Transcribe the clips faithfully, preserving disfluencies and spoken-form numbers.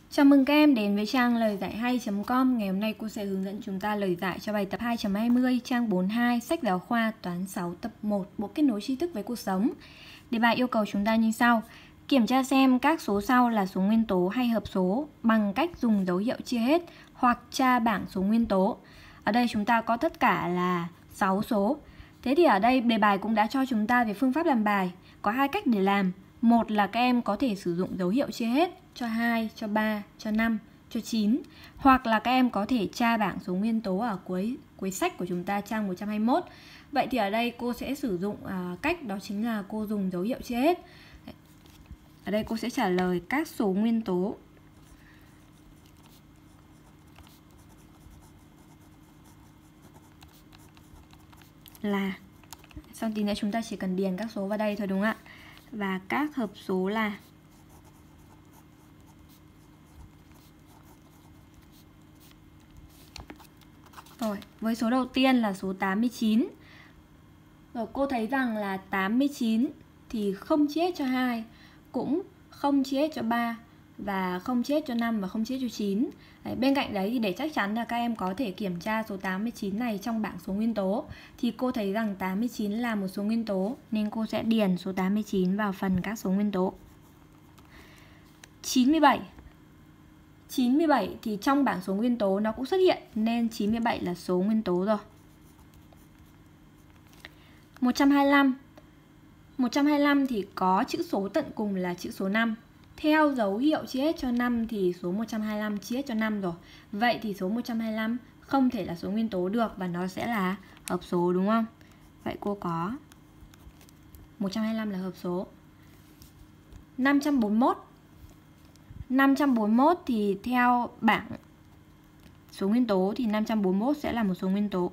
Chào mừng các em đến với trang lời giải hay chấm com. Ngày hôm nay cô sẽ hướng dẫn chúng ta lời giải cho bài tập hai chấm hai mươi trang bốn mươi hai sách giáo khoa toán sáu tập một bộ kết nối tri thức với cuộc sống. Đề bài yêu cầu chúng ta như sau: kiểm tra xem các số sau là số nguyên tố hay hợp số bằng cách dùng dấu hiệu chia hết hoặc tra bảng số nguyên tố. Ở đây chúng ta có tất cả là sáu số. Thế thì ở đây đề bài cũng đã cho chúng ta về phương pháp làm bài. Có hai cách để làm. Một là các em có thể sử dụng dấu hiệu chia hết cho hai, cho ba, cho năm, cho chín. Hoặc là các em có thể tra bảng số nguyên tố ở cuối cuối sách của chúng ta trang một trăm hai mươi mốt. Vậy thì ở đây cô sẽ sử dụng uh, cách đó chính là cô dùng dấu hiệu chia hết. Ở đây cô sẽ trả lời các số nguyên tố là, sau tí nữa chúng ta chỉ cần điền các số vào đây thôi đúng không ạ? Và các hợp số là rồi, với số đầu tiên là số tám mươi chín. Rồi cô thấy rằng là tám mươi chín thì không chia hết cho hai, cũng không chia hết cho ba, và không chia hết cho năm và không chia hết cho chín. Đấy, bên cạnh đấy thì để chắc chắn là các em có thể kiểm tra số tám mươi chín này trong bảng số nguyên tố, thì cô thấy rằng tám mươi chín là một số nguyên tố nên cô sẽ điền số tám mươi chín vào phần các số nguyên tố. chín mươi bảy chín mươi bảy thì trong bảng số nguyên tố nó cũng xuất hiện nên chín mươi bảy là số nguyên tố rồi. một trăm hai mươi lăm một trăm hai mươi lăm thì có chữ số tận cùng là chữ số năm. Theo dấu hiệu chia hết cho năm thì số một trăm hai mươi lăm chia hết cho năm rồi. Vậy thì số một trăm hai mươi lăm không thể là số nguyên tố được và nó sẽ là hợp số đúng không? Vậy cô có một trăm hai mươi lăm là hợp số. năm trăm bốn mươi mốt năm trăm bốn mươi mốt thì theo bảng số nguyên tố thì năm trăm bốn mươi mốt sẽ là một số nguyên tố.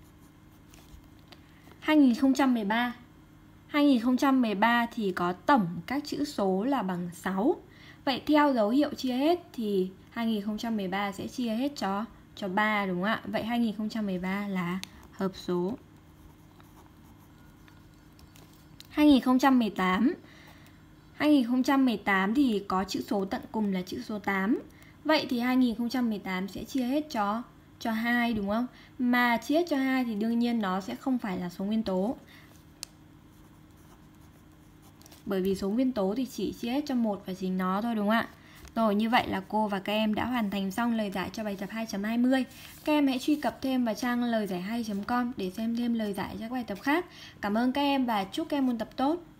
hai nghìn không trăm mười ba hai nghìn không trăm mười ba thì có tổng các chữ số là bằng sáu. Vậy theo dấu hiệu chia hết thì hai nghìn không trăm mười ba sẽ chia hết cho cho ba đúng không ạ? Vậy hai nghìn không trăm mười ba là hợp số. hai nghìn không trăm mười tám hai nghìn không trăm mười tám thì có chữ số tận cùng là chữ số tám. Vậy thì hai nghìn không trăm mười tám sẽ chia hết cho cho hai đúng không? Mà chia hết cho hai thì đương nhiên nó sẽ không phải là số nguyên tố. Bởi vì số nguyên tố thì chỉ chia hết cho một và chính nó thôi đúng không ạ? Rồi, như vậy là cô và các em đã hoàn thành xong lời giải cho bài tập hai chấm hai mươi. Các em hãy truy cập thêm vào trang lời giải hay chấm com để xem thêm lời giải cho các bài tập khác. Cảm ơn các em và chúc các em ôn tập tốt.